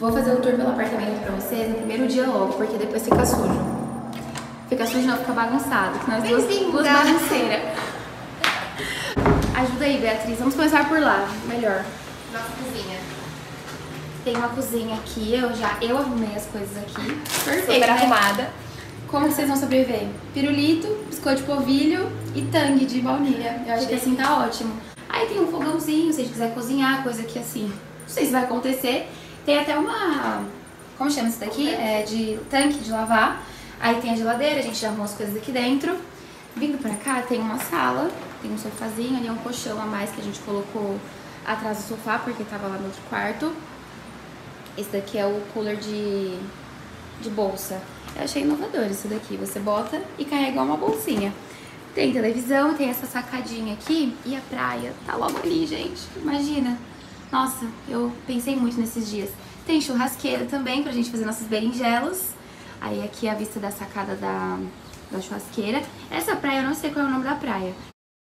Vou fazer o tour pelo apartamento pra vocês no primeiro dia logo, porque depois fica sujo. Fica sujo não, fica bagunçado, que nós duas bagunceiras. Ajuda aí, Beatriz. Vamos começar por lá, melhor. Nossa cozinha. Tem uma cozinha aqui, eu arrumei as coisas aqui. Perfeito, super arrumada. Como vocês vão sobreviver? Pirulito, biscoito de polvilho e tangue de baunilha. Eu acho que assim tá ótimo. Aí tem um fogãozinho, se a gente quiser cozinhar, coisa que assim, não sei se vai acontecer. Tem até uma, como chama isso daqui? É de tanque de lavar. Aí tem a geladeira, a gente já arrumou as coisas aqui dentro. Vindo pra cá tem uma sala, tem um sofazinho, ali é um colchão a mais que a gente colocou atrás do sofá, porque tava lá no outro quarto. Esse daqui é o cooler de bolsa. Eu achei inovador isso daqui, você bota e carrega uma bolsinha. Tem televisão, tem essa sacadinha aqui e a praia tá logo ali, gente. Imagina. Nossa, eu pensei muito nesses dias. Tem churrasqueira também pra gente fazer nossas berinjelas. Aí aqui é a vista da sacada da churrasqueira. Essa praia, eu não sei qual é o nome da praia.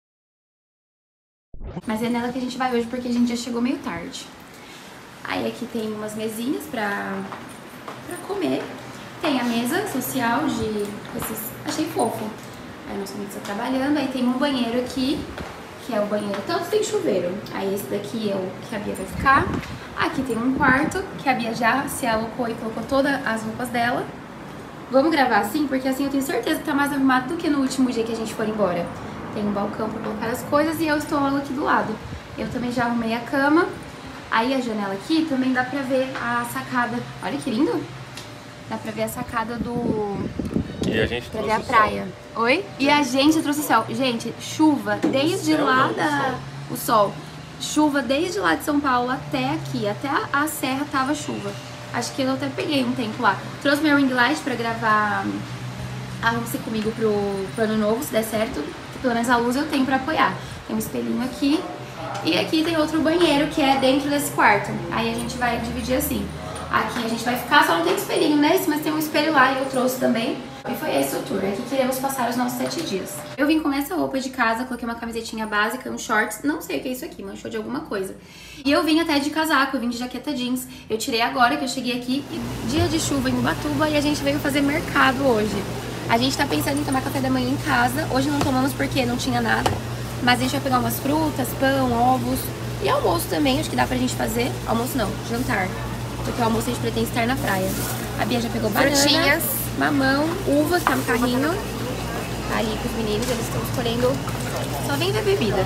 Mas é nela que a gente vai hoje porque a gente já chegou meio tarde. Aí aqui tem umas mesinhas pra comer. Tem a mesa social de esses... Achei fofo. Aí nosso amigo está trabalhando. Aí tem um banheiro aqui, que é o banheiro... Tanto tem chuveiro. Aí esse daqui é o que a Bia vai ficar. Aqui tem um quarto, que a Bia já se alocou e colocou todas as roupas dela. Vamos gravar assim, porque assim eu tenho certeza que tá mais arrumado do que no último dia que a gente for embora. Tem um balcão pra colocar as coisas e eu estou logo aqui do lado. Eu também já arrumei a cama. Aí a janela aqui também dá pra ver a sacada. Olha que lindo! Dá pra ver a sacada do... E a gente pra ver a praia. Sol. Oi? E a gente trouxe o céu. Gente, chuva desde lá o sol. Chuva desde lá de São Paulo até aqui. Até a serra tava chuva. Acho que eu até peguei um tempo lá. Trouxe meu ring light pra gravar Arrume-se Comigo pro ano novo, se der certo. Pelo menos a luz eu tenho pra apoiar. Tem um espelhinho aqui. E aqui tem outro banheiro que é dentro desse quarto. Aí a gente vai dividir assim. Aqui a gente vai ficar, só não tem espelhinho nesse, mas tem um espelho lá e eu trouxe também. E foi esse o tour. Aqui queremos passar os nossos 7 dias. Eu vim com essa roupa de casa, coloquei uma camisetinha básica, um shorts, não sei o que é isso aqui, manchou de alguma coisa. E eu vim até de casaco, eu vim de jaqueta jeans. Eu tirei agora que eu cheguei aqui, dia de chuva em Ubatuba, e a gente veio fazer mercado hoje. A gente tá pensando em tomar café da manhã em casa. Hoje não tomamos porque não tinha nada. Mas a gente vai pegar umas frutas, pão, ovos e almoço também, acho que dá pra gente fazer. Almoço não, jantar. Porque o almoço a gente pretende estar na praia. A Bia já pegou banana, frutinhas, mamão, uvas, tá no carrinho. Ali com os meninos, eles estão escolhendo. Só vem ver bebida.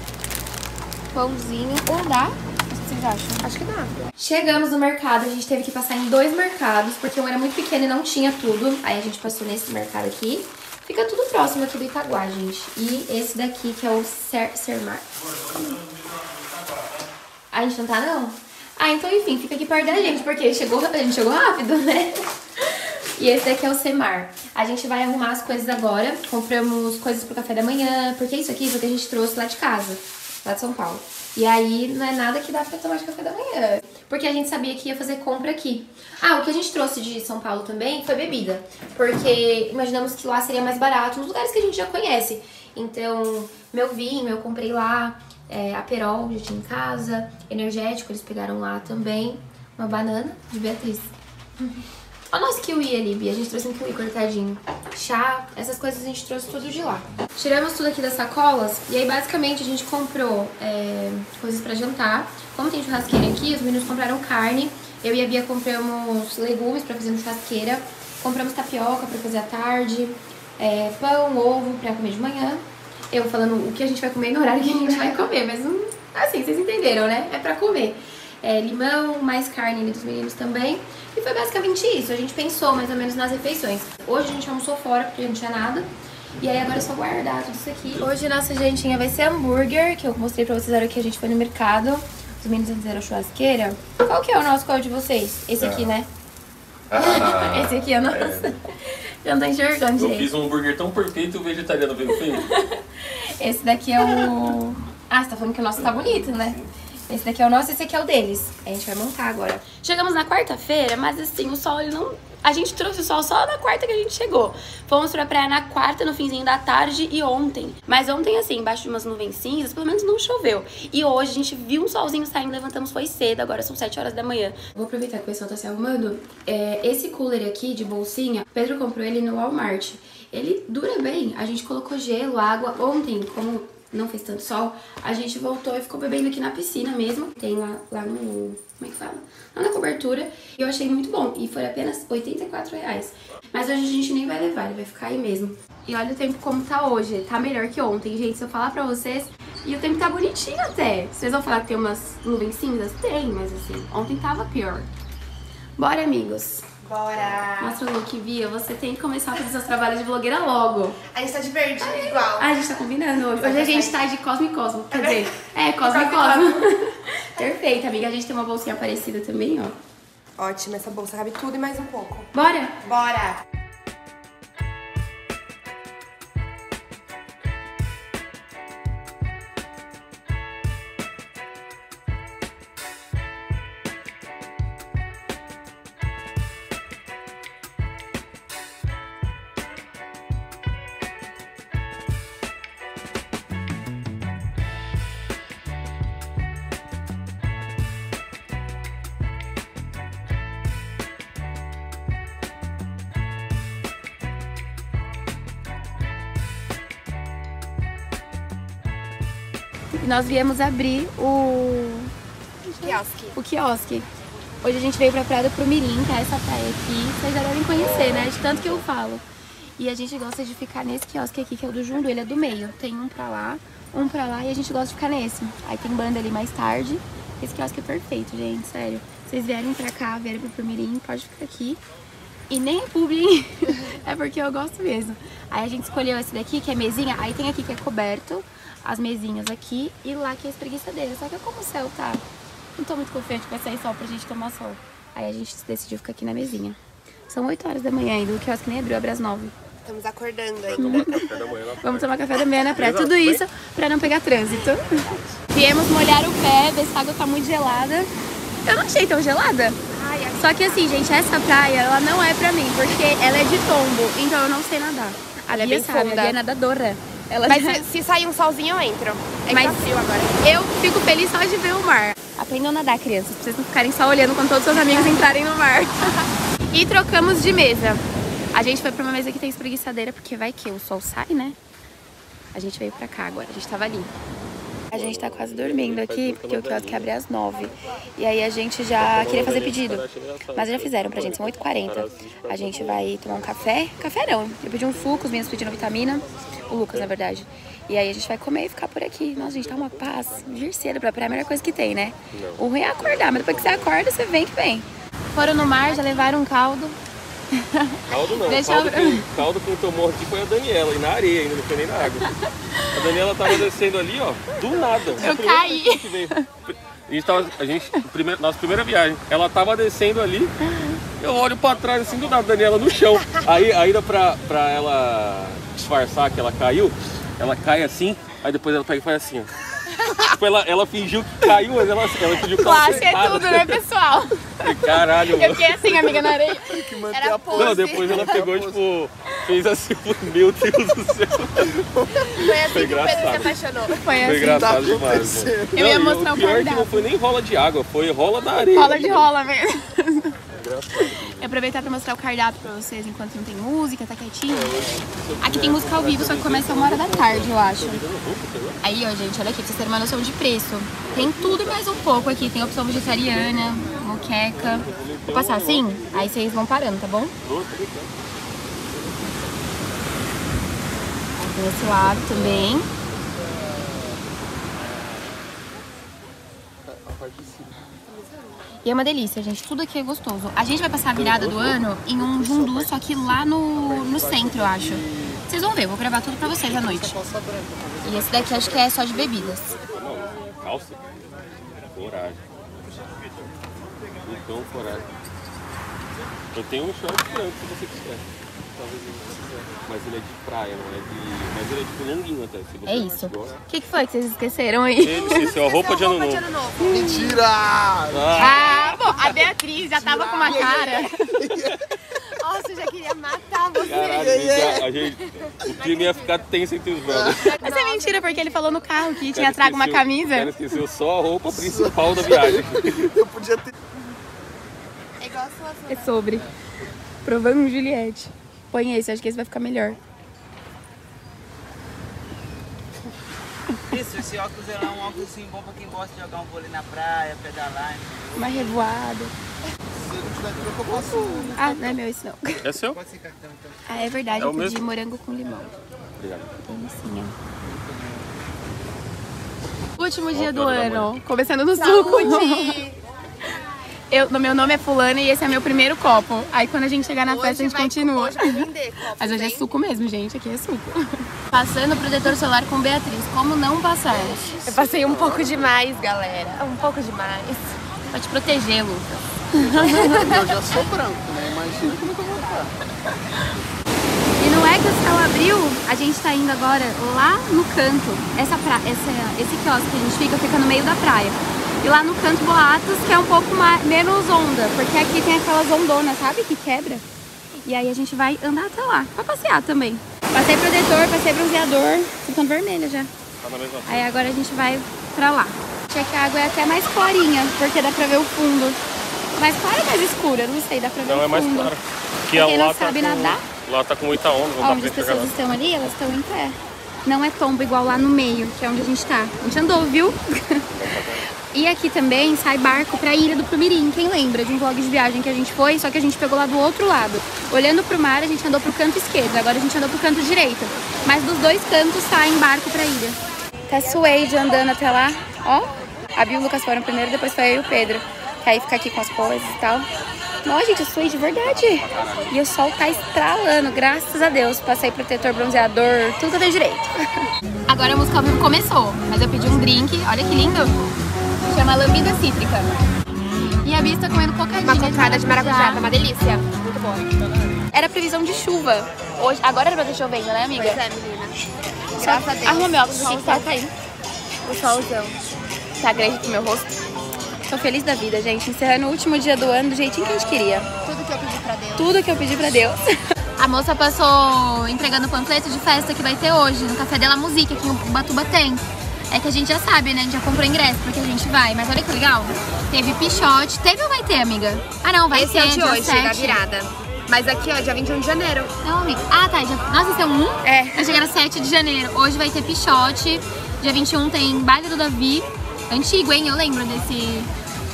Pãozinho, ou dá? O que vocês acham? Acho que dá. Chegamos no mercado, a gente teve que passar em 2 mercados, porque um era muito pequeno e não tinha tudo. Aí a gente passou nesse mercado aqui. Fica tudo próximo aqui do Itaguá, gente. E esse daqui, que é o Sermar. A gente não tá, não? Ah, então enfim, fica aqui perto da gente, porque a gente chegou rápido, né? E esse daqui é o Semar. A gente vai arrumar as coisas agora. Compramos coisas pro café da manhã, porque isso aqui é o que a gente trouxe lá de casa, lá de São Paulo. E aí não é nada que dá pra tomar de café da manhã, porque a gente sabia que ia fazer compra aqui. Ah, o que a gente trouxe de São Paulo também foi bebida, porque imaginamos que lá seria mais barato, nos lugares que a gente já conhece. Então, meu vinho eu comprei lá, Aperol já tinha em casa, energético eles pegaram lá também, uma banana de Beatriz. Olha o nosso kiwi ali, Bia, a gente trouxe um kiwi cortadinho. Chá, essas coisas a gente trouxe tudo de lá. Tiramos tudo aqui das sacolas e aí basicamente a gente comprou coisas pra jantar. Como tem churrasqueira aqui, os meninos compraram carne. Eu e a Bia compramos legumes pra fazer na churrasqueira. Compramos tapioca pra fazer à tarde. Pão, ovo pra comer de manhã. Eu falando o que a gente vai comer no horário que a gente vai comer, mas não, assim, vocês entenderam, né? É pra comer. Limão, mais carne dos meninos também. E foi basicamente isso, a gente pensou mais ou menos nas refeições. Hoje a gente almoçou fora porque não tinha nada. E aí agora é só guardar tudo isso aqui. Hoje nossa jantinha vai ser hambúrguer, que eu mostrei pra vocês na hora que a gente foi no mercado. Os meninos fizeram churrasqueira. Qual que é o nosso, qual de vocês? Esse aqui, né? Esse aqui é o nosso. Já não tô enxergando, gente. Eu fiz um hambúrguer tão perfeito e o vegetariano veio feio. Esse daqui é o... Ah, você tá falando que o nosso tá bonito, né? Esse daqui é o nosso, esse aqui é o deles. A gente vai montar agora. Chegamos na quarta-feira, mas assim, o sol ele não A gente trouxe o sol só na quarta que a gente chegou. Fomos pra praia na quarta, no finzinho da tarde e ontem. Mas ontem, assim, embaixo de umas nuvens cinzas, pelo menos não choveu. E hoje a gente viu um solzinho saindo, levantamos, foi cedo, agora são 7 horas da manhã. Vou aproveitar que o pessoal tá se arrumando. Esse cooler aqui, de bolsinha, Pedro comprou ele no Walmart. Ele dura bem, a gente colocou gelo, água. Ontem, como não fez tanto sol, a gente voltou e ficou bebendo aqui na piscina mesmo. Tem lá no... como é que fala? Lá na cobertura. E eu achei muito bom. E foi apenas R$84. Mas hoje a gente nem vai levar, ele vai ficar aí mesmo. E olha o tempo como tá hoje. Tá melhor que ontem, gente. Se eu falar pra vocês... E o tempo tá bonitinho até. Vocês vão falar que tem umas nuvens cinzas? Tem, mas assim, ontem tava pior. Bora, amigos. Bora! Mostra o look, Bia. Você tem que começar a fazer seus trabalhos de blogueira logo. A gente tá de verde, igual. A gente tá combinando hoje. Hoje a gente tá de Cosmo e Cosmo. Quer dizer, Cosmo e Cosmo. Perfeito, amiga. A gente tem uma bolsinha parecida também, ó. Ótimo, essa bolsa cabe tudo e mais um pouco. Bora? Bora! E nós viemos abrir o quiosque. Hoje a gente veio pra Praia do Prumirim, que é essa praia aqui. Vocês já devem conhecer, né? De tanto que eu falo. E a gente gosta de ficar nesse quiosque aqui, que é o do Jundu. Ele é do meio. Tem um pra lá e a gente gosta de ficar nesse. Aí tem banda ali mais tarde. Esse quiosque é perfeito, gente, sério. Vocês vierem pra cá, vierem pro Prumirim, pode ficar aqui. E nem é publi, é porque eu gosto mesmo. Aí a gente escolheu esse daqui, que é mesinha. Aí tem aqui que é coberto, as mesinhas aqui, e lá que é espreguiçadeira. Só que como o céu tá... Não tô muito confiante que vai sair sol pra gente tomar sol. Aí a gente decidiu ficar aqui na mesinha. São 8 horas da manhã ainda, o quiosque nem abriu, abre às 9. Estamos acordando ainda. Vamos tomar café da manhã na praia. Tudo isso pra não pegar trânsito. Viemos molhar o pé, ver se a água tá muito gelada. Eu não achei tão gelada. Só que assim, gente, essa praia, ela não é pra mim, porque ela é de tombo, então eu não sei nadar. A Ela é Bia bem sabe, a funda. Bia é nadadora. Ela Mas se sair um solzinho, eu entro. Mas Tá frio agora. eu fico feliz só de ver o mar. Aprendam a nadar, crianças, pra vocês não ficarem só olhando quando todos os seus amigos entrarem no mar. E trocamos de mesa. A gente foi pra uma mesa que tem espreguiçadeira, porque vai que o sol sai, né? A gente veio pra cá agora, a gente tava ali. A gente tá quase dormindo aqui, porque o quiosque abre às 9. E aí a gente já queria fazer pedido. Mas já fizeram pra gente, são 8h40. A gente vai tomar um café. Café não, eu pedi um suco, os meninos pediram vitamina. O Lucas, na verdade. E aí a gente vai comer e ficar por aqui. Nossa, gente, tá uma paz. Vir cedo pra praia é a melhor coisa que tem, né? O ruim é acordar, mas depois que você acorda, você vem que vem. Foram no mar, já levaram um caldo. Caldo não, Deixa caldo quem tomou aqui foi a Daniela, e na areia ainda, não foi nem na água. A Daniela tava descendo ali, ó, do nada. Eu caí. Nossa primeira viagem, ela tava descendo ali, eu olho pra trás assim, do nada, Daniela no chão. Aí dá pra ela disfarçar que ela caiu, ela cai assim, aí depois ela pega e faz assim, ó. Tipo, ela fingiu que caiu, mas ela fingiu que tava Classe é tudo, né, pessoal? Caralho, Eu mano. fiquei assim, amiga, na areia. Era pose. Não, depois ela pegou, tipo, fez assim, meu Deus do céu. Foi assim Foi que o Pedro se engraçado. apaixonou. Foi Foi assim. engraçado demais, mano. Eu ia Não, e mostrar o pior é que cardápio. não foi nem rola de água, foi rola da areia. Rola de rola mesmo. Engraçado. E aproveitar pra mostrar o cardápio pra vocês enquanto não tem música, tá quietinho. Aqui tem música ao vivo, só que começa 1h da tarde, eu acho. Aí, ó, gente, olha aqui, pra vocês terem uma noção de preço. Tem tudo e mais um pouco aqui. Tem opção vegetariana, moqueca. Vou passar assim? Aí vocês vão parando, tá bom? Tem esse lado também. E é uma delícia, gente. Tudo aqui é gostoso. A gente vai passar a virada do ano em um Jundu, só que lá no centro, eu acho. Vocês vão ver, eu vou gravar tudo pra vocês à noite. E esse daqui acho que é só de bebidas. Não, calça. Coragem. Então, coragem. Eu tenho um short branco se você quiser. Talvez ele não quiser. Mas ele é de praia, não é de... Mas ele é tipo longuinho até. Se você É isso. gosta. O que foi que vocês esqueceram aí? Esse é a roupa de ano novo. Mentira! Ah, bom, a Beatriz já tava com uma cara. você. Caralho, o clima ia ficar tenso entre os brothers. Isso é mentira, porque ele falou no carro que tinha trago uma camisa. O cara esqueceu só a roupa principal da viagem. Eu podia ter... É igual a sua. É sobre. Provando Juliette. Põe esse, acho que esse vai ficar melhor. Isso, esse óculos é um óculos assim, bom pra quem gosta de jogar um vôlei na praia, pedalar. Uma revoada. Se eu não tiver troco, eu posso... Ah, não é meu esse não. É seu? Pode ser cartão, então. Ah, é verdade, É o eu pedi mesmo? morango com limão. Obrigado. Delicinha. Último dia do ano, começando no suco. No meu nome é Fulana e esse é meu primeiro copo. Aí quando a gente chegar na festa a gente continua. Hoje vai vender copo. Mas hoje é suco mesmo, gente. Aqui é suco. Passando protetor solar com Beatriz. Como não passar? Eu passei um pouco demais, galera. Um pouco demais. Pra te proteger, Lucas. Eu já sou branco, né? Imagina como que eu vou estar. E não é que o céu abriu, a gente tá indo agora lá no canto. Esse quiosque que a gente fica no meio da praia. E lá no canto Boatos, que é um pouco menos onda, porque aqui tem aquelas ondonas, sabe? Que quebra. E aí a gente vai andar até lá, pra passear também. Passei protetor, passei bronzeador, ficando vermelha já. Tá na mesma Aí agora a gente vai pra lá. Achei que a água é até mais clarinha, porque dá pra ver o fundo. Mais clara ou mais escura? Não sei, dá pra ver o Não, fundo. é mais clara. Pra quem não sabe nadar, Lá tá com muita onda, não dá onde pra as enxergar pessoas nada. estão ali, elas estão em pé. Não é tombo igual lá no meio, que é onde a gente tá. A gente andou, viu? E aqui também sai barco pra Ilha do Plumirim. Quem lembra de um vlog de viagem que a gente foi, só que a gente pegou lá do outro lado. Olhando pro mar, a gente andou pro canto esquerdo, agora a gente andou pro canto direito. Mas dos dois cantos saem barco pra ilha. Tá Suede andando até lá, ó. A Bia e o Lucas foram primeiro, depois foi eu e o Pedro. Que aí fica aqui com as coisas e tal. Nossa, gente, o Suede de verdade. E o sol tá estralando, graças a Deus. Passei protetor, bronzeador, tudo veio direito. Agora a música ao vivo começou, mas eu pedi um drink, olha que lindo. Chama Lambida Cítrica. E a Bia está comendo cocadinha. Uma cocada de maracujá, tá uma delícia. Muito boa. Era previsão de chuva. Hoje, agora era pra ter chovendo, né, amiga? Pois é, menina. Graças a Deus. Arruma meu óculos, gente, tá caindo. O solzão. Tá grande pro meu rosto. Tô feliz da vida, gente. Encerrando o último dia do ano do jeitinho que a gente queria. Tudo que eu pedi pra Deus. Tudo que eu pedi pra Deus. A moça passou entregando o panfleto de festa que vai ter hoje, no Café Della Musica, que em Ubatuba tem. É que a gente já sabe, né? A gente já comprou ingresso porque a gente vai. Mas olha que legal. Teve pichote. Teve ou vai ter, amiga? Ah, não, vai Esse ter. é o de dia hoje, 7. da virada. Mas aqui, ó, dia 21 de janeiro. Não, amiga. Ah, tá. Nossa, esse é um? É. Vai chegar no 7 de janeiro. Hoje vai ter pichote. Dia 21 tem baile do Davi. Antigo, hein? Eu lembro desse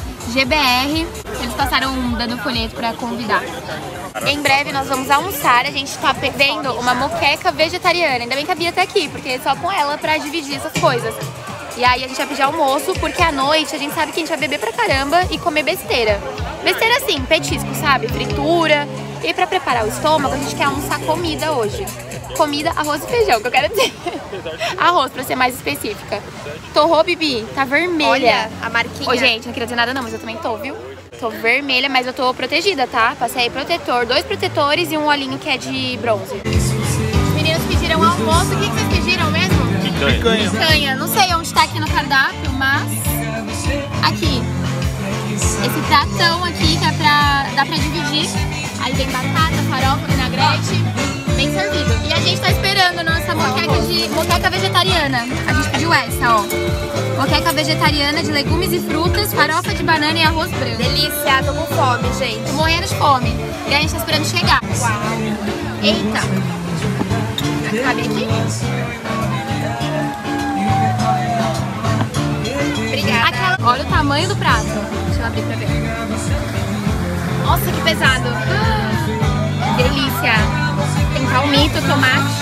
GBR. Eles passaram dando folheto pra convidar. Em breve nós vamos almoçar. A gente tá vendo uma moqueca vegetariana. Ainda bem que a Bia tá aqui, porque é só com ela pra dividir essas coisas. E aí a gente vai pedir almoço, porque à noite a gente sabe que a gente vai beber pra caramba e comer besteira. Besteira assim, petisco, sabe? Fritura. E pra preparar o estômago, a gente quer almoçar comida hoje. Comida, arroz e feijão, que eu quero dizer. Arroz, pra ser mais específica. Torrou, Bibi? Tá vermelha. Olha a marquinha. Ô, gente, não queria dizer nada não, mas eu também tô, viu? Tô vermelha, mas eu tô protegida, tá? Passei protetor, 2 protetores e um olhinho que é de bronze. Os meninos pediram almoço. O que vocês pediram mesmo? Picanha. Picanha. Não sei onde tá aqui no cardápio, mas... Aqui. Esse pratão aqui, que é dá pra dividir. Aí tem batata, farofa, vinagrete. Bem servido. E a gente tá esperando a nossa moqueca vegetariana. A gente pediu essa, ó. Moqueca vegetariana de legumes e frutas, farofa de banana e arroz branco. Delícia, tô com fome, gente. Tô morrendo de fome. E a gente tá esperando chegar. Uau. Eita. Cabe aqui? Obrigada. Olha o tamanho do prato. Deixa eu abrir pra ver. Nossa, que pesado. Delícia. Tem palmito, tomate.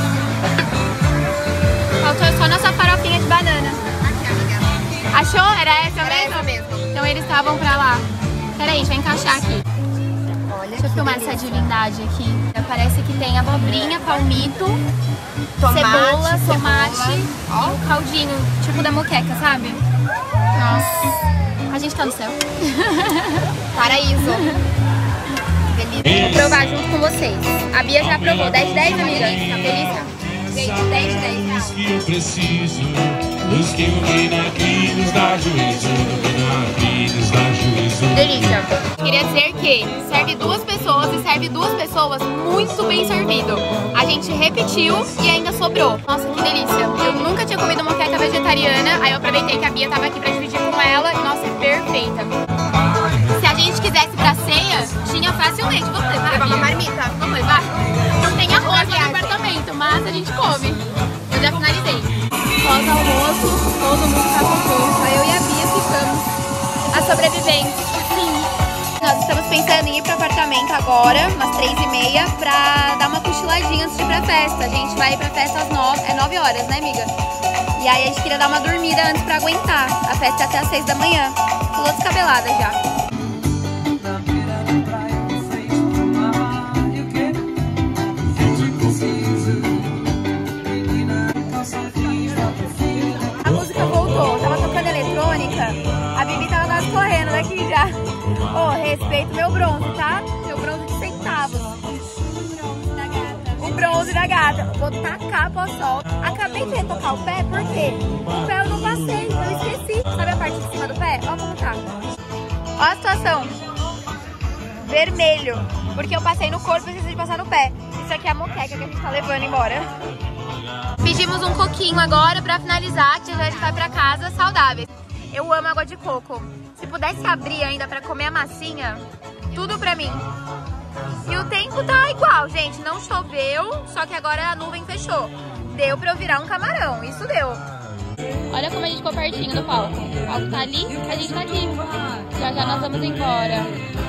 Faltou só nossa farofinha de banana. Aqui, amiga. Achou? Era essa Era mesmo? essa mesmo. Então eles estavam pra lá. Peraí, deixa eu encaixar aqui. Olha, Deixa eu filmar essa divindade aqui. Parece que tem abobrinha, palmito, cebola, tomate e um caldinho, tipo da moqueca, sabe? Nossa. A gente tá no céu. Paraíso. Delícia. Vou provar junto com vocês. A Bia já provou. 10 de 10, amiga? Delícia. Gente, 10 de 10. Que eu preciso, nos que ilumina aqui, nos dá juízo, ilumina aqui, nos dá juízo. Delícia. queria dizer que serve 2 pessoas e serve 2 pessoas muito bem servido. A gente repetiu e ainda sobrou. Nossa, que delícia. Eu nunca tinha comido moqueca vegetariana, aí eu aproveitei que a Bia tava aqui pra dividir com ela e, nossa, é perfeita. Se a gente quisesse pra ceia, tinha facilmente. Vamos levar, Levar Bia? uma marmita. Vamos levar? Não tem arroz no apartamento, mas a gente come. Eu já finalizei. Pós-almoço, todo mundo tá pronto. Só eu e a Bia ficamos a sobreviventes. Sim. Nós estamos pensando em ir pro apartamento agora, umas 3h30, pra dar uma cochiladinha antes de ir pra festa. A gente vai ir pra festa às 9 horas, né, amiga? E aí a gente queria dar uma dormida antes pra aguentar. A festa é até às 6 da manhã. Tô toda descabelada já. A música voltou, tava tocando eletrônica, a Bibi tava quase correndo daqui já. Ô, respeito meu bronze, tá? Meu bronze de centavos. O bronze da gata. Vou tacar pro sol. Acabei de retocar o pé, por quê? O pé eu não passei, eu esqueci. Sabe a parte de cima do pé? Ó como tá. Ó a situação. Vermelho. Porque eu passei no corpo e esqueci de passar no pé. Isso aqui é a moqueca que a gente tá levando embora. Pedimos um coquinho agora pra finalizar, que a gente vai pra casa saudáveis. Eu amo água de coco. Se pudesse abrir ainda pra comer a massinha, tudo pra mim. E o tempo tá igual, gente. Não choveu, só que agora a nuvem fechou. Deu pra eu virar um camarão, isso deu. Olha como a gente ficou pertinho do palco. O palco tá ali, a gente tá aqui. Já já nós vamos embora.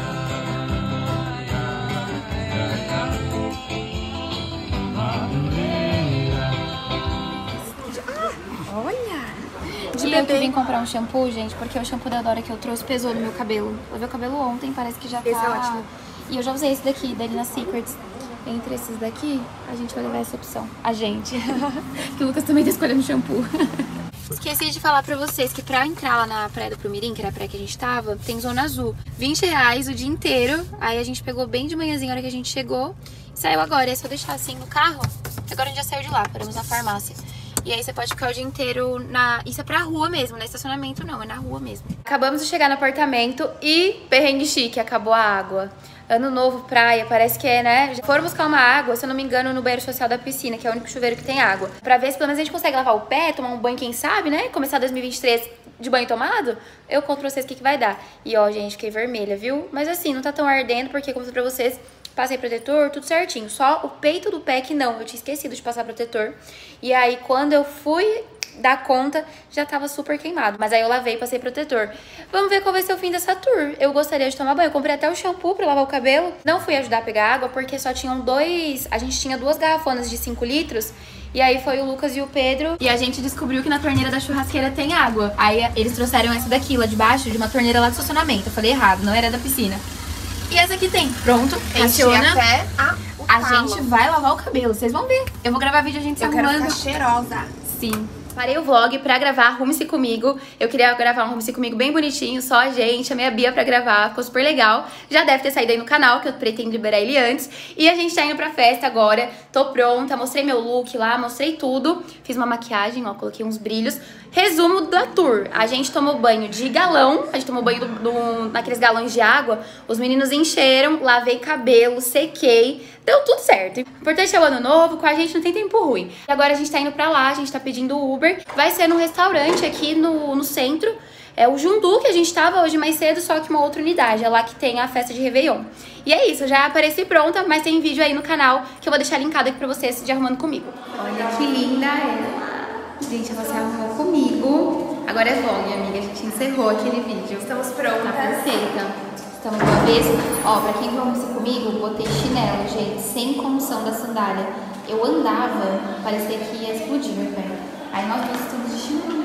E eu que vim comprar um shampoo, gente, porque o shampoo da Dora que eu trouxe pesou no meu cabelo. Eu lavei o cabelo ontem, parece que já tá... Esse é ótimo. E eu já usei esse daqui, da Lina Secrets. Entre esses daqui, a gente vai levar essa opção. A gente. Que o Lucas também tá escolhendo shampoo. Esqueci de falar pra vocês que pra entrar lá na Praia do Prumirim, que era a praia que a gente tava, tem zona azul. R$20 o dia inteiro. Aí a gente pegou bem de manhãzinha a hora que a gente chegou. E saiu agora. E é só deixar assim no carro. Agora a gente já saiu de lá, paramos na farmácia. E aí você pode ficar o dia inteiro na... Isso é pra rua mesmo, não é estacionamento não, é na rua mesmo. Acabamos de chegar no apartamento e perrengue chique, acabou a água. Ano novo, praia, parece que é, né? Foram buscar uma água, se eu não me engano, no banheiro social da piscina, que é o único chuveiro que tem água. Pra ver se pelo menos a gente consegue lavar o pé, tomar um banho, quem sabe, né? Começar 2023 de banho tomado, eu conto pra vocês o que vai dar. E ó, gente, fiquei vermelha, viu? Mas assim, não tá tão ardendo, porque como eu falei pra vocês... Passei protetor, tudo certinho. Só o peito do pé que não. Eu tinha esquecido de passar protetor. E aí, quando eu fui dar conta, já tava super queimado. Mas aí eu lavei e passei protetor. Vamos ver qual vai ser o fim dessa tour. Eu gostaria de tomar banho. Eu comprei até o shampoo pra lavar o cabelo. Não fui ajudar a pegar água, porque só tinham dois... A gente tinha 2 garrafonas de 5 litros. E aí foi o Lucas e o Pedro. E a gente descobriu que na torneira da churrasqueira tem água. Aí eles trouxeram essa daqui lá de baixo, de uma torneira lá de estacionamento. Eu falei errado, não era da piscina. E essa aqui tem. Pronto, funciona. Até A gente vai lavar o cabelo, vocês vão ver. Eu vou gravar vídeo a gente se arrumando. Eu quero ficar cheirosa. Sim. Parei o vlog pra gravar Arrume-se Comigo. Eu queria gravar um Arrume-se Comigo bem bonitinho, só a gente, a minha Bia pra gravar. Ficou super legal. Já deve ter saído aí no canal, que eu pretendo liberar ele antes. E a gente tá indo pra festa agora. Tô pronta, mostrei meu look lá, mostrei tudo. Fiz uma maquiagem, ó, coloquei uns brilhos. Resumo da tour. A gente tomou banho de galão. A gente tomou banho naqueles galões de água. Os meninos encheram, lavei cabelo, sequei. Deu tudo certo. O importante é o ano novo, com a gente não tem tempo ruim. E agora a gente tá indo pra lá, a gente tá pedindo Uber. Vai ser num restaurante aqui no centro. É o Jundu, que a gente tava hoje mais cedo, só que uma outra unidade. É lá que tem a festa de Réveillon. E é isso, eu já apareci pronta, mas tem vídeo aí no canal que eu vou deixar linkado aqui pra vocês de Arrumando Comigo. Olha que linda ela. Gente, você arrumou comigo. Agora é vlog, amiga. A gente encerrou aquele vídeo. Estamos prontas. Tá perfeita. Estamos de uma vez. Ó, pra quem vai almoçar comigo, botei chinelo, gente, sem condição da sandália. Eu andava, parecia que ia explodir meu pé. Aí nós dois estamos de chinelo.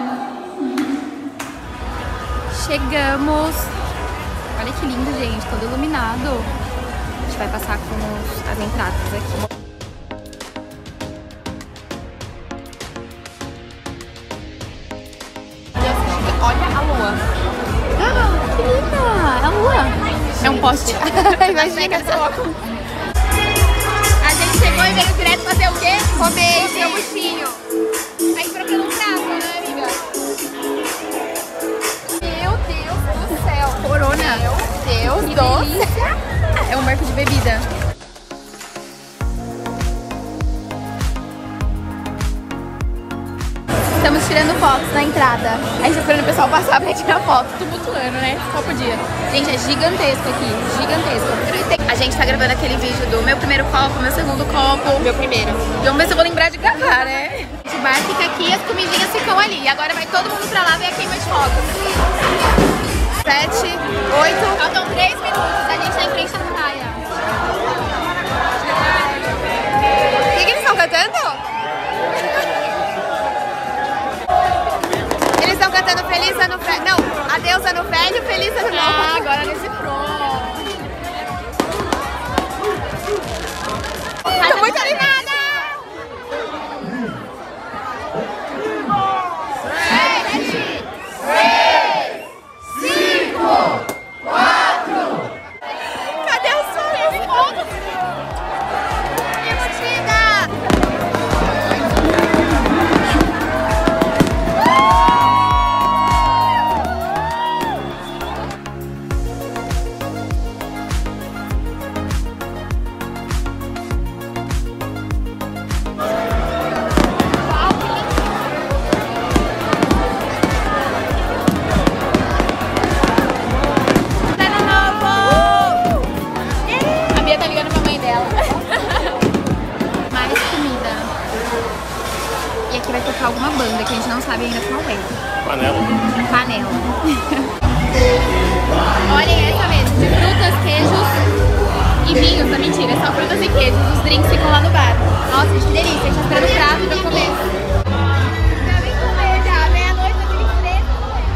Chegamos. Olha que lindo, gente. Todo iluminado. A gente vai passar com as entradas aqui. Olha a lua. Ah, que linda! É a lua. É um poste. Imagina só. A gente chegou e veio direto fazer o quê? Comer seu buchinho. Aí trocando um prato, né, amiga? Meu Deus do céu. Corona. Meu Deus Os doces. É um marco de bebida. Estamos tirando fotos na entrada. A gente tá esperando o pessoal passar pra tirar foto. Tumultuando, né? Só podia. Gente, é gigantesco aqui. Gigantesco. A gente tá gravando aquele vídeo do meu primeiro copo, meu segundo copo. Meu primeiro. Vamos ver se eu vou lembrar de gravar, né? O bar fica aqui e as comidinhas ficam ali. E agora vai todo mundo pra lá ver a queima de fogos. 7, 8. Faltam 3 minutos. A gente tá em frente à praia. O que eles estão cantando? Eles estão cantando Feliz Ano Velho. Não, Adeus Ano Velho, Feliz Ano Novo. Ah, agora nesse pronto. Tô muito animada! Cadê o som? Alguma banda que a gente não sabe ainda qual é. Panela. Panela. Olhem essa mesa de frutas, queijos e vinhos. Não, mentira, é só frutas e queijos. Os drinks ficam lá no bar. Nossa, gente, que delícia. A gente tá esperando o prato pra comer. Já vem comer já, meia-noite, eu tenho fresco.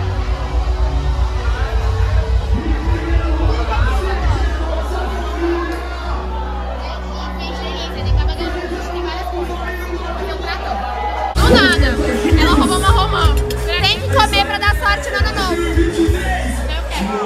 Nada. Ela roubou uma romã. Tem que comer pra dar sorte no ano novo. Eu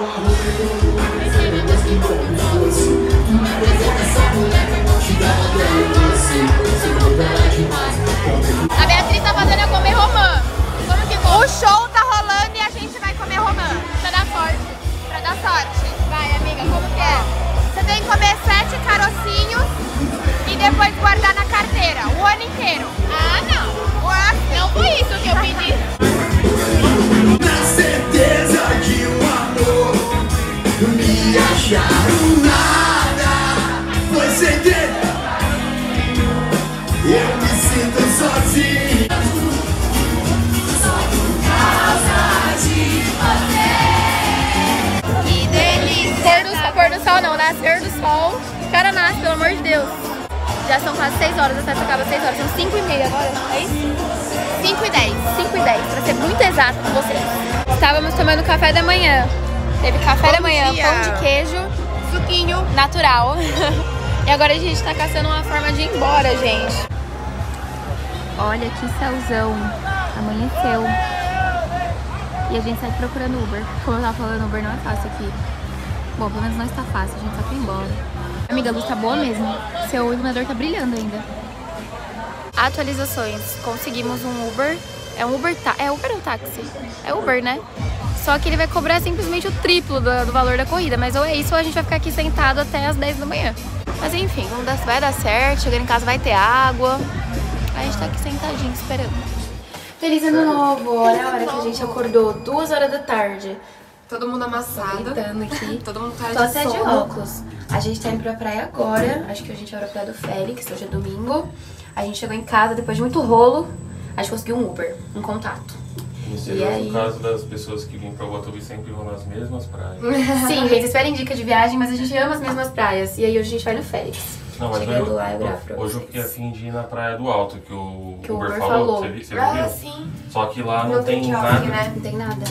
quero. A Beatriz tá fazendo eu comer romã. Como que come? O show tá rolando e a gente vai comer romã. Pra dar sorte. Pra dar sorte. Vai, amiga, como que é? Você tem que comer 7 carocinhos e depois guardar na carteira o ano inteiro. Ah, não. Não foi isso que eu pedi. Na certeza de um amor, me acharam nada, foi sem ter. Eu me sinto sozinho. Só por causa de você. Que delícia. Pôr do sol não, nascer do sol. O cara nasce, pelo amor de Deus. Já são quase 6 horas, a festa acaba às 6 horas. São 5h30 agora, é isso? 5h10. 5h10, pra ser muito exato com vocês. Estávamos tomando café da manhã. Teve café da manhã, dia. pão de queijo, Suquinho. natural. E agora a gente tá caçando uma forma de ir embora, gente. Olha que céuzão. Amanheceu. E a gente sai procurando Uber. Como eu tava falando, Uber não é fácil aqui. Bom, pelo menos não está fácil, a gente só quer ir embora. Amiga, a luz tá boa mesmo. Seu iluminador tá brilhando ainda. Atualizações. Conseguimos um Uber. É um Uber, é Uber ou táxi? É Uber, né? Só que ele vai cobrar simplesmente o triplo do valor da corrida. Mas ou é isso ou a gente vai ficar aqui sentado até as 10 da manhã. Mas enfim, vai dar certo. Chegando em casa vai ter água. A gente tá aqui sentadinho esperando. Feliz ano novo! Olha a hora que a gente acordou. 2 horas da tarde. Todo mundo amassado. Gritando aqui. Todo mundo cara Tô de até de sono. óculos. A gente tá indo pra praia agora. Acho que a gente vai pra praia do Félix, hoje é domingo. A gente chegou em casa depois de muito rolo. A gente conseguiu um Uber, um contato. E aí? No caso das pessoas que vêm pra Botucatu sempre vão nas mesmas praias. Sim, gente, esperem dica de viagem, mas a gente ama as mesmas praias. E aí hoje a gente vai no Félix. Não, mas chegando lá eu gravo pra hoje eu vocês. fiquei afim de ir na Praia do Alto, que o Que o Uber Uber falou. falou. Você viu? Sim. Só que lá não Não tem tem quiosque, nada. né? Não tem nada.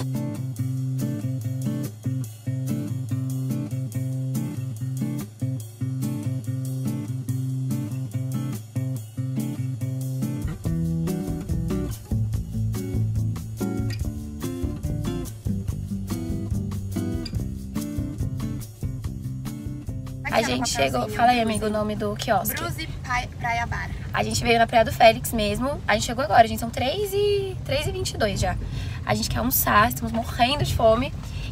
A gente chegou... Fala aí, amigo, o nome do quiosque. Bruzi Praia Bar. A gente veio na Praia do Félix mesmo. A gente chegou agora, gente. São 3h22 já. A gente quer almoçar, estamos morrendo de fome.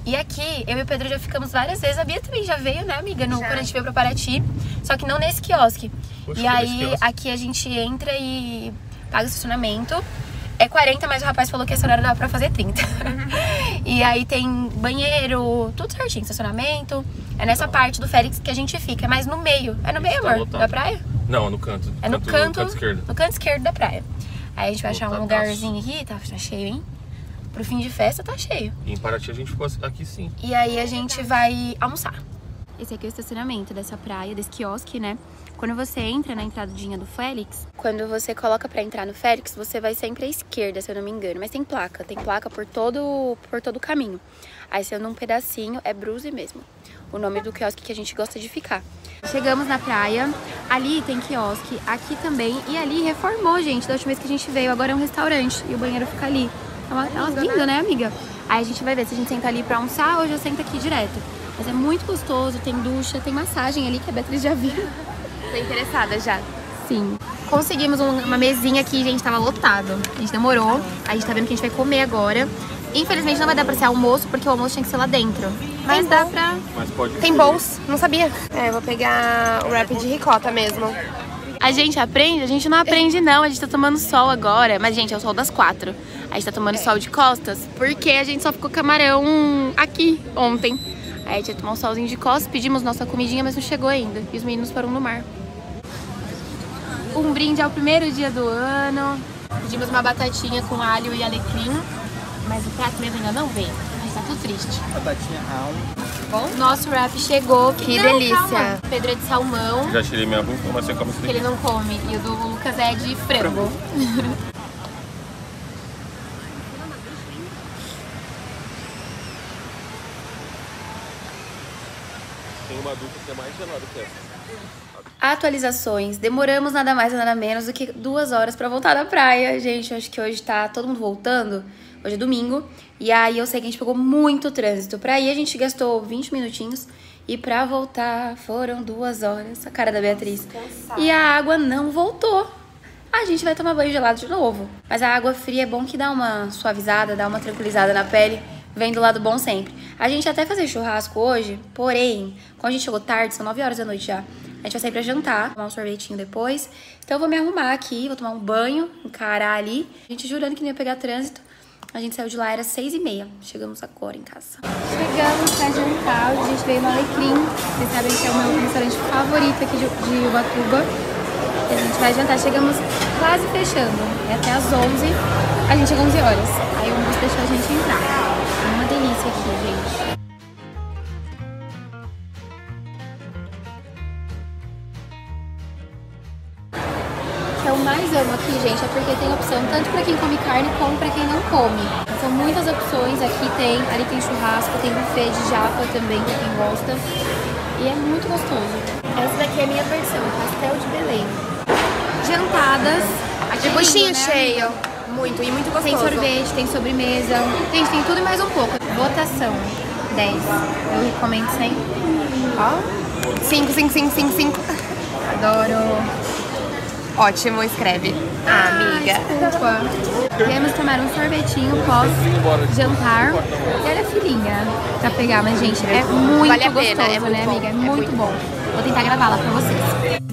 E aqui, eu e o Pedro já ficamos várias vezes. A Bia também já veio, né, amiga? Quando a gente veio pra Paraty. Só que não nesse quiosque. Poxa, e aí, aqui a gente entra e paga o estacionamento. É 40, mas o rapaz falou que esse horário dá pra fazer 30. E aí tem banheiro, tudo certinho, estacionamento. É nessa parte do Félix que a gente fica, é mais no meio. É no meio, Tá amor? lotado. Da praia? Não, no canto. É no canto esquerdo. No canto esquerdo da praia. Aí a gente vai achar um Lotadaço. lugarzinho aqui, tá cheio, hein? Pro fim de festa tá cheio. E em Paraty a gente ficou aqui sim. E aí a gente vai almoçar. Esse aqui é o estacionamento dessa praia, desse quiosque, né? Quando você entra na entradinha do Félix, quando você coloca pra entrar no Félix, você vai sempre à esquerda, se eu não me engano. Mas tem placa por todo o caminho. Aí você anda um pedacinho, é Bruce mesmo. O nome do quiosque que a gente gosta de ficar. Chegamos na praia, ali tem quiosque, aqui também. E ali reformou, gente, da última vez que a gente veio. Agora é um restaurante e o banheiro fica ali. É uma vinda, né, amiga? Aí a gente vai ver se a gente senta ali pra almoçar ou já senta aqui direto. Mas é muito gostoso, tem ducha, tem massagem ali que a Beatriz já viu. Tô interessada já. Sim. Conseguimos uma mesinha aqui, gente, tava lotado. A gente demorou, a gente tá vendo que a gente vai comer agora. Infelizmente não vai dar pra ser almoço, porque o almoço tinha que ser lá dentro. Mas dá pra... Mas pode Tem bowls? Não sabia. É, eu vou pegar o wrap de ricota mesmo. A gente aprende? A gente não aprende não, a gente tá tomando sol agora. Mas, gente, é o sol das 4. A gente tá tomando sol de costas, porque a gente só ficou camarão aqui ontem. Aí a gente ia tomar um solzinho de costas, pedimos nossa comidinha, mas não chegou ainda. E os meninos foram no mar. Um brinde ao primeiro dia do ano. Pedimos uma batatinha com alho e alecrim. Mas o prato mesmo ainda não veio. A gente tá tudo triste. Batatinha round. Bom, nosso wrap chegou. Que delícia. Calma. Pedro é de salmão, Já tirei minha roupa, mas você come isso que daqui. ele não come. E o do Lucas é de frango. Tem uma dupla que é mais gelada que essa. Atualizações. Demoramos nada mais nada menos do que 2 horas pra voltar da praia. Gente, acho que hoje tá todo mundo voltando. Hoje é domingo. E aí eu sei que a gente pegou muito trânsito. Pra ir a gente gastou 20 minutinhos. E pra voltar foram 2 horas. A cara da Beatriz. E a água não voltou. A gente vai tomar banho gelado de novo. Mas a água fria é bom que dá uma suavizada, dá uma tranquilizada na pele. Vem do lado bom sempre. A gente ia até fazer churrasco hoje, porém, quando a gente chegou tarde, são 9 horas da noite já, a gente vai sair pra jantar, tomar um sorvetinho depois. Então eu vou me arrumar aqui, vou tomar um banho, encarar ali. A gente jurando que não ia pegar trânsito. A gente saiu de lá, era 6h30. Chegamos agora em casa. Chegamos pra jantar, a gente veio no Alecrim. Vocês sabem que é o meu restaurante favorito aqui de Ubatuba. E a gente vai jantar, chegamos quase fechando. É até às 11, a gente chegou às 11 horas. Aí o ônibus deixou a gente entrar. É uma delícia aqui, gente. O que eu mais amo aqui, gente, é porque tem opção tanto pra quem come carne como pra quem não come. São muitas opções, aqui tem, ali tem churrasco, tem buffet de japa também, pra quem gosta. E é muito gostoso. Essa daqui é a minha versão, pastel de Belém. Jantadas. De buchinho lindo, né, cheio. amiga? Muito, e muito gostoso. Tem sorvete, tem sobremesa, tem tudo e mais um pouco. Votação, 10. Eu recomendo sempre. Ó, 5. adoro. Ótimo, escreve. Ah, amiga. Desculpa. Viemos tomar um sorvetinho pós-jantar. E olha a filhinha pra pegar, mas gente, é muito Vale a gostoso, pena, é muito né, bom, amiga? É é muito muito bom. Vou tentar gravar lá pra vocês.